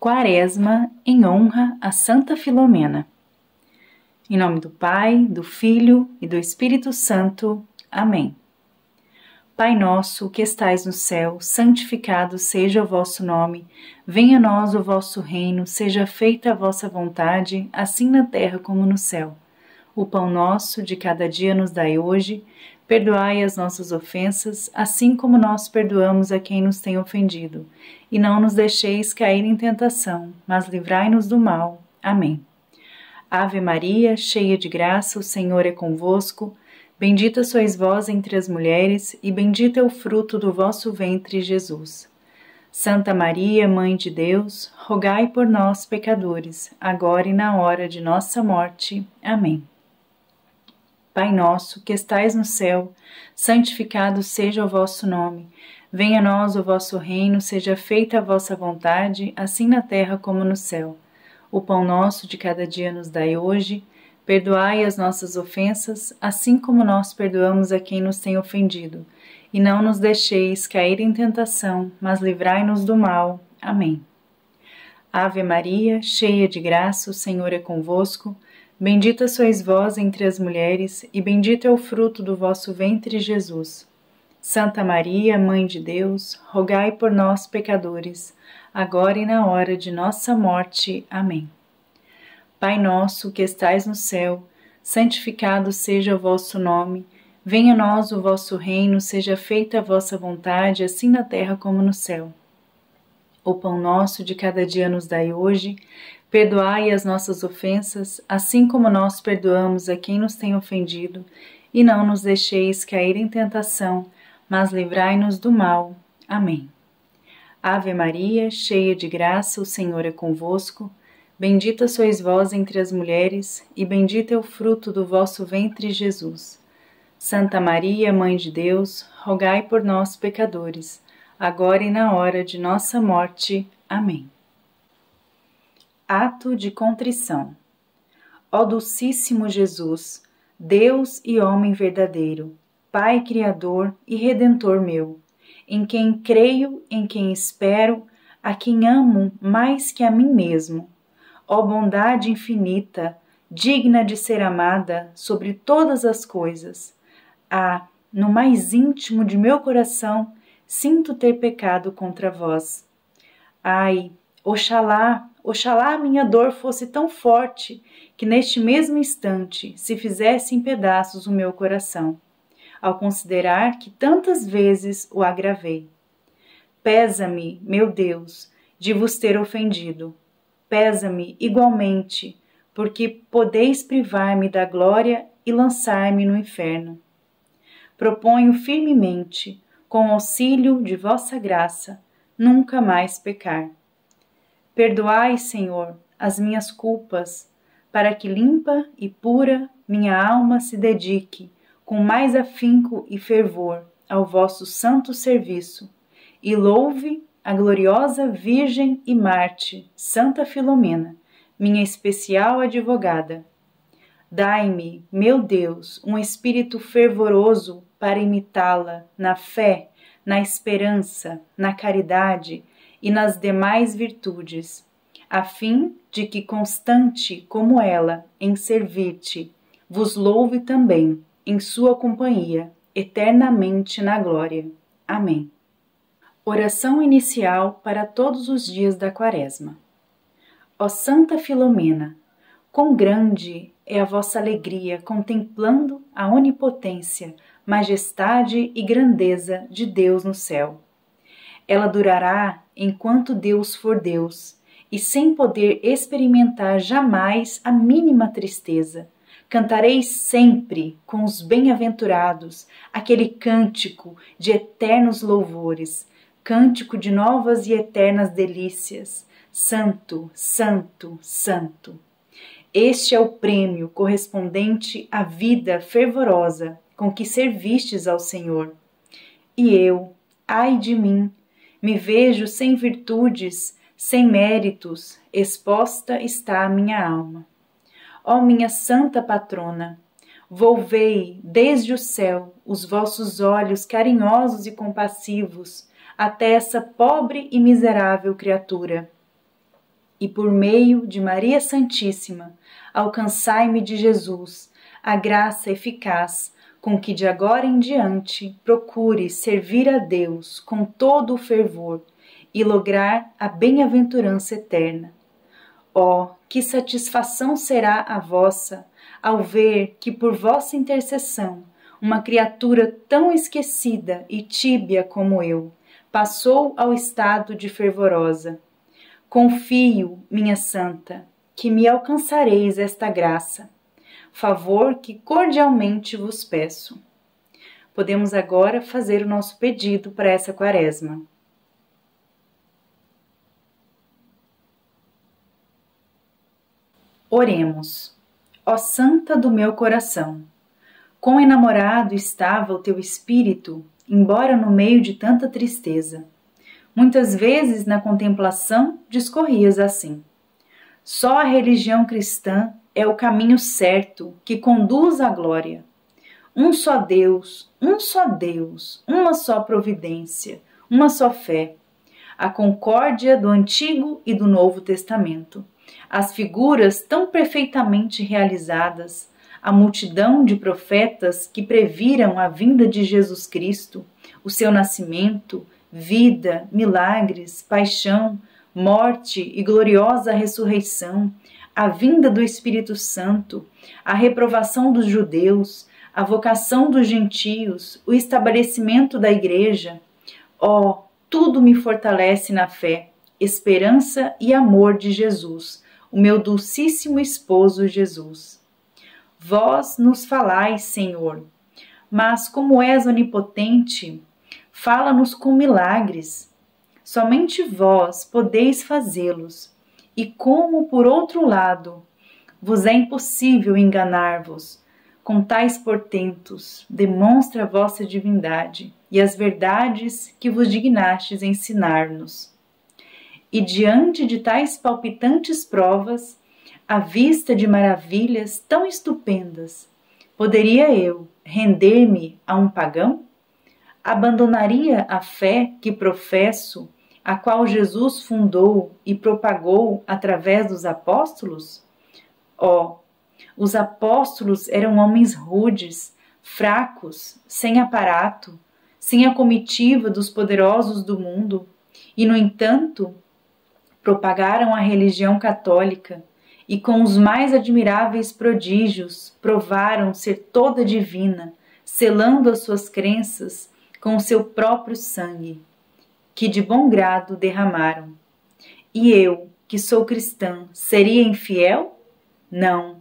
Quaresma em honra a Santa Filomena. Em nome do Pai, do Filho e do Espírito Santo. Amém. Pai nosso, que estais no céu, santificado seja o vosso nome. Venha a nós o vosso reino, seja feita a vossa vontade, assim na terra como no céu. O pão nosso de cada dia nos dai hoje. Perdoai as nossas ofensas, assim como nós perdoamos a quem nos tem ofendido. E não nos deixeis cair em tentação, mas livrai-nos do mal. Amém. Ave Maria, cheia de graça, o Senhor é convosco. Bendita sois vós entre as mulheres, e bendito é o fruto do vosso ventre, Jesus. Santa Maria, Mãe de Deus, rogai por nós, pecadores, agora e na hora de nossa morte. Amém. Pai nosso, que estais no céu, santificado seja o vosso nome. Venha a nós o vosso reino, seja feita a vossa vontade, assim na terra como no céu. O pão nosso de cada dia nos dai hoje. Perdoai as nossas ofensas, assim como nós perdoamos a quem nos tem ofendido. E não nos deixeis cair em tentação, mas livrai-nos do mal. Amém. Ave Maria, cheia de graça, o Senhor é convosco. Bendita sois vós entre as mulheres, e bendito é o fruto do vosso ventre, Jesus. Santa Maria, Mãe de Deus, rogai por nós, pecadores, agora e na hora de nossa morte. Amém. Pai nosso, que estais no céu, santificado seja o vosso nome. Venha a nós o vosso reino, seja feita a vossa vontade, assim na terra como no céu. O pão nosso de cada dia nos dai hoje. Perdoai as nossas ofensas, assim como nós perdoamos a quem nos tem ofendido, e não nos deixeis cair em tentação, mas livrai-nos do mal. Amém. Ave Maria, cheia de graça, o Senhor é convosco. Bendita sois vós entre as mulheres, e bendito é o fruto do vosso ventre, Jesus. Santa Maria, Mãe de Deus, rogai por nós, pecadores, agora e na hora de nossa morte. Amém. Ato de contrição. Ó Dulcíssimo Jesus, Deus e homem verdadeiro, Pai Criador e Redentor meu, em quem creio, em quem espero, a quem amo mais que a mim mesmo. Ó bondade infinita, digna de ser amada sobre todas as coisas. No mais íntimo de meu coração, sinto ter pecado contra vós. Ai, Oxalá minha dor fosse tão forte que neste mesmo instante se fizesse em pedaços o meu coração, ao considerar que tantas vezes o agravei. Pesa-me, meu Deus, de vos ter ofendido. Pesa-me igualmente, porque podeis privar-me da glória e lançar-me no inferno. Proponho firmemente, com auxílio de vossa graça, nunca mais pecar. Perdoai, Senhor, as minhas culpas, para que limpa e pura minha alma se dedique, com mais afinco e fervor, ao vosso santo serviço, e louve a gloriosa Virgem e Mártir, Santa Filomena, minha especial advogada. Dai-me, meu Deus, um espírito fervoroso para imitá-la na fé, na esperança, na caridade e nas demais virtudes, a fim de que, constante como ela em servir-te, vos louve também em sua companhia, eternamente na glória. Amém. Oração inicial para todos os dias da Quaresma. Ó Santa Filomena, quão grande é a vossa alegria contemplando a onipotência, majestade e grandeza de Deus no céu. Ela durará enquanto Deus for Deus, e sem poder experimentar jamais a mínima tristeza, cantareis sempre com os bem-aventurados aquele cântico de eternos louvores, cântico de novas e eternas delícias. Santo, Santo, Santo. Este é o prêmio correspondente à vida fervorosa com que servistes ao Senhor. E eu, ai de mim, me vejo sem virtudes, sem méritos, exposta está a minha alma. Ó minha santa patrona, volvei desde o céu os vossos olhos carinhosos e compassivos até essa pobre e miserável criatura. e por meio de Maria Santíssima, alcançai-me de Jesus a graça eficaz com que de agora em diante procure servir a Deus com todo o fervor e lograr a bem-aventurança eterna. Oh, que satisfação será a vossa ao ver que por vossa intercessão uma criatura tão esquecida e tíbia como eu passou ao estado de fervorosa. Confio, minha santa, que me alcançareis esta graça, favor que cordialmente vos peço. Podemos agora fazer o nosso pedido para essa quaresma. Oremos. Ó Santa do meu coração, quão enamorado estava o teu espírito, embora no meio de tanta tristeza. Muitas vezes na contemplação discorrias assim: só a religião cristã é o caminho certo que conduz à glória. Um só Deus, uma só providência, uma só fé. A concórdia do Antigo e do Novo Testamento. As figuras tão perfeitamente realizadas, a multidão de profetas que previram a vinda de Jesus Cristo, o seu nascimento, vida, milagres, paixão, morte e gloriosa ressurreição, a vinda do Espírito Santo, a reprovação dos judeus, a vocação dos gentios, o estabelecimento da Igreja. Oh, tudo me fortalece na fé, esperança e amor de Jesus, o meu dulcíssimo esposo Jesus. Vós nos falais, Senhor, mas como és onipotente, fala-nos com milagres. Somente vós podeis fazê-los, e como, por outro lado, vos é impossível enganar-vos, com tais portentos, demonstra a vossa divindade e as verdades que vos dignastes ensinar-nos. E diante de tais palpitantes provas, à vista de maravilhas tão estupendas, poderia eu render-me a um pagão? Abandonaria a fé que professo, a qual Jesus fundou e propagou através dos apóstolos? Oh, os apóstolos eram homens rudes, fracos, sem aparato, sem a comitiva dos poderosos do mundo, e, no entanto, propagaram a religião católica e, com os mais admiráveis prodígios, provaram ser toda divina, selando as suas crenças com o seu próprio sangue, que de bom grado derramaram. E eu, que sou cristã, seria infiel? Não.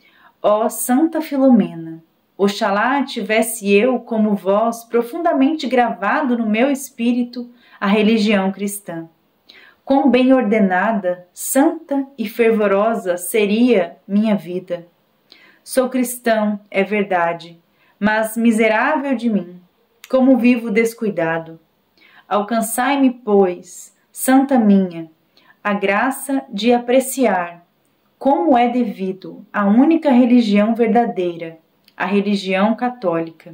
Ó Santa Filomena, oxalá tivesse eu, como vós, profundamente gravado no meu espírito a religião cristã. Quão bem ordenada, santa e fervorosa seria minha vida. Sou cristão, é verdade, mas miserável de mim, como vivo descuidado. Alcançai-me, pois, santa minha, a graça de apreciar, como é devido à única religião verdadeira, a religião católica.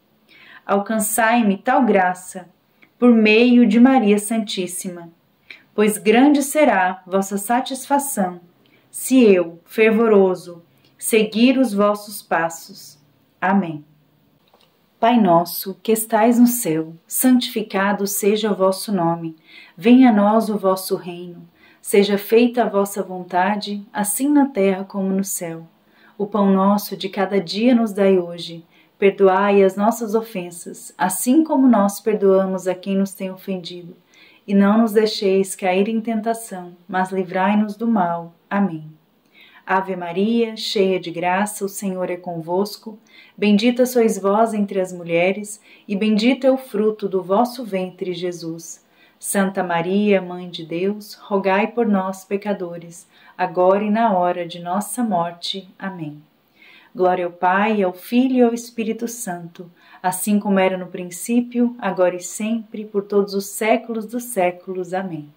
Alcançai-me tal graça, por meio de Maria Santíssima, pois grande será vossa satisfação, se eu, fervoroso, seguir os vossos passos. Amém. Pai nosso, que estais no céu, santificado seja o vosso nome. Venha a nós o vosso reino. Seja feita a vossa vontade, assim na terra como no céu. O pão nosso de cada dia nos dai hoje. Perdoai as nossas ofensas, assim como nós perdoamos a quem nos tem ofendido. E não nos deixeis cair em tentação, mas livrai-nos do mal. Amém. Ave Maria, cheia de graça, o Senhor é convosco. Bendita sois vós entre as mulheres, e bendito é o fruto do vosso ventre, Jesus. Santa Maria, Mãe de Deus, rogai por nós, pecadores, agora e na hora de nossa morte. Amém. Glória ao Pai, ao Filho e ao Espírito Santo, assim como era no princípio, agora e sempre, por todos os séculos dos séculos. Amém.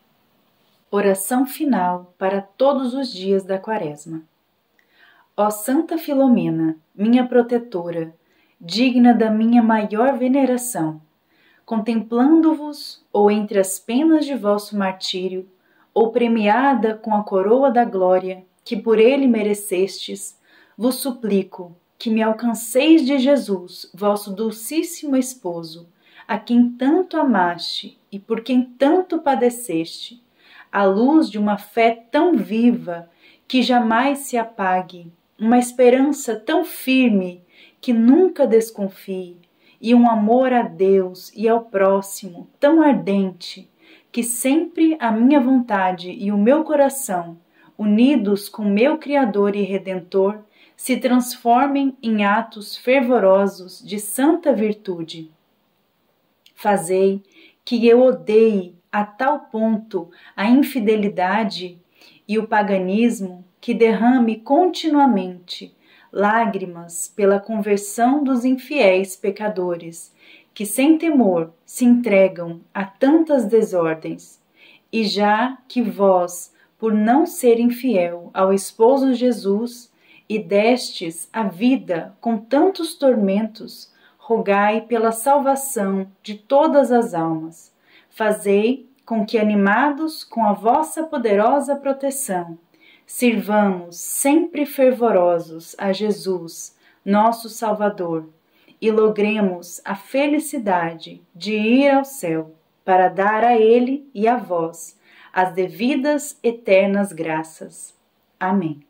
Oração final para todos os dias da Quaresma. Ó Santa Filomena, minha protetora, digna da minha maior veneração, contemplando-vos, ou entre as penas de vosso martírio, ou premiada com a coroa da glória que por ele merecestes, vos suplico que me alcanceis de Jesus, vosso dulcíssimo esposo, a quem tanto amaste e por quem tanto padeceste, à luz de uma fé tão viva que jamais se apague, uma esperança tão firme que nunca desconfie, e um amor a Deus e ao próximo tão ardente, que sempre a minha vontade e o meu coração, unidos com meu Criador e Redentor, se transformem em atos fervorosos de santa virtude. Fazei que eu odeie a tal ponto a infidelidade e o paganismo que derrame continuamente lágrimas pela conversão dos infiéis pecadores, que sem temor se entregam a tantas desordens. E já que vós, por não ser infiel ao esposo Jesus, e destes a vida com tantos tormentos, rogai pela salvação de todas as almas. Fazei com que, animados com a vossa poderosa proteção, sirvamos sempre fervorosos a Jesus, nosso Salvador, e logremos a felicidade de ir ao céu, para dar a Ele e a vós as devidas eternas graças. Amém.